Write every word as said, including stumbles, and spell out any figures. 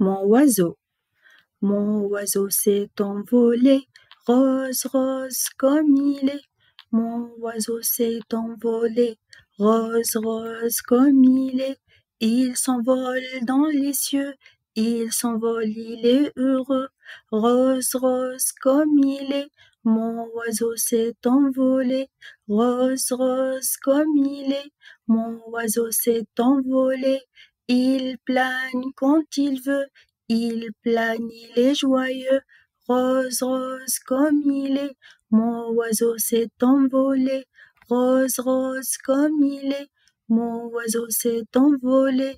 Mon oiseau. Mon oiseau s'est envolé, rose, rose comme il est. Mon oiseau s'est envolé, rose, rose comme il est. Il s'envole dans les cieux, il s'envole, il est heureux. Rose, rose comme il est. Mon oiseau s'est envolé, rose, rose comme il est. Mon oiseau s'est envolé, il plane quand il veut. Il plane, il est joyeux, rose, rose comme il est. Mon oiseau s'est envolé, rose, rose comme il est. Mon oiseau s'est envolé.